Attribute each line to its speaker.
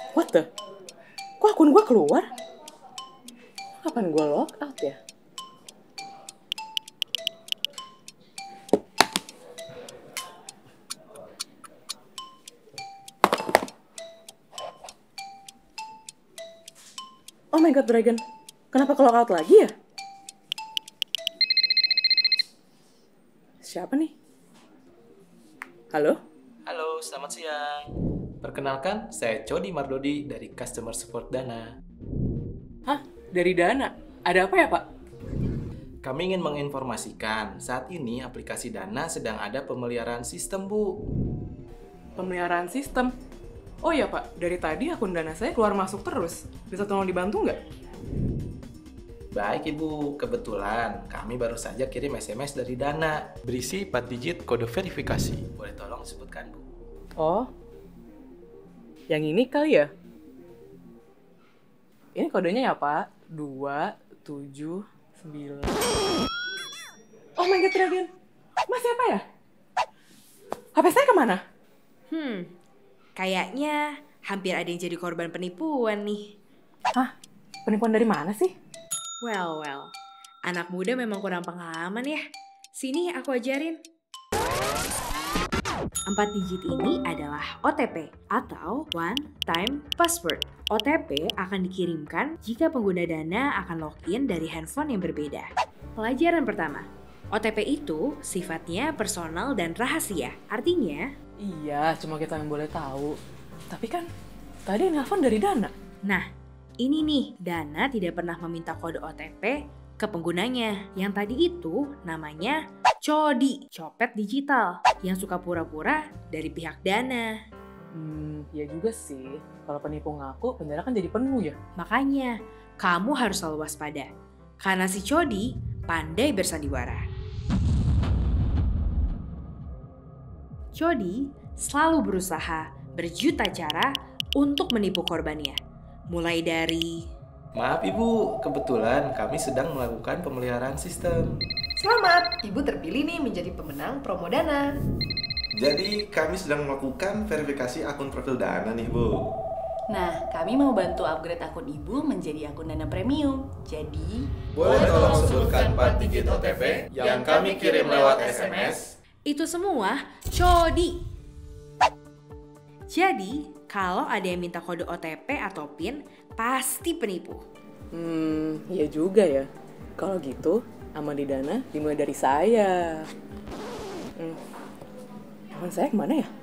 Speaker 1: What the? Kok akun gue keluar? Kapan gue log out ya? Oh my god, Dragon. Kenapa ke log out lagi ya? Siapa nih? Halo?
Speaker 2: Halo, selamat siang. Perkenalkan, saya Cody Mardodi dari Customer Support Dana.
Speaker 1: Hah? Dari Dana? Ada apa ya, Pak?
Speaker 2: Kami ingin menginformasikan, saat ini aplikasi Dana sedang ada pemeliharaan sistem, Bu.
Speaker 1: Pemeliharaan sistem. Oh iya, Pak. Dari tadi akun Dana saya keluar masuk terus. Bisa tolong dibantu nggak?
Speaker 2: Baik, Ibu. Kebetulan kami baru saja kirim SMS dari Dana. Berisi 4 digit kode verifikasi. Boleh tolong sebutkan, Bu?
Speaker 1: Oh. Yang ini kali ya? Ini kodenya ya, Pak. 279. Oh my god, Dragon. Mas siapa ya? HP saya kemana?
Speaker 3: Kayaknya hampir ada yang jadi korban penipuan nih.
Speaker 1: Hah? Penipuan dari mana sih?
Speaker 3: Well, anak muda memang kurang pengalaman ya. Sini aku ajarin. 4 digit ini adalah OTP atau One Time Password. OTP akan dikirimkan jika pengguna Dana akan login dari handphone yang berbeda. Pelajaran pertama, OTP itu sifatnya personal dan rahasia. Artinya,
Speaker 1: Iya, cuma kita yang boleh tahu. Tapi kan tadi yang nelfon dari Dana.
Speaker 3: nah, ini nih, Dana tidak pernah meminta kode OTP ke penggunanya. Yang tadi itu namanya Codi, copet digital, yang suka pura-pura dari pihak Dana.
Speaker 1: Ya juga sih. Kalau penipu ngaku, bendera kan jadi penuh ya.
Speaker 3: Makanya, kamu harus selalu waspada. Karena si Codi pandai bersandiwara. Codi selalu berusaha berjuta cara untuk menipu korbannya. Mulai dari
Speaker 2: Maaf, Ibu. Kebetulan kami sedang melakukan pemeliharaan sistem.
Speaker 4: Selamat, Ibu terpilih nih menjadi pemenang promo Dana.
Speaker 5: Jadi kami sedang melakukan verifikasi akun profil Dana nih, Bu.
Speaker 4: Nah, kami mau bantu upgrade akun Ibu menjadi akun Dana Premium. Jadi,
Speaker 5: Boleh tolong sebutkan 4 digit OTP yang kami kirim lewat SMS?
Speaker 3: itu semua Codi. Jadi, kalau ada yang minta kode OTP atau PIN, pasti penipu.
Speaker 1: Iya juga ya. Kalau gitu, aman di Dana dimulai dari saya. Teman saya kemana ya?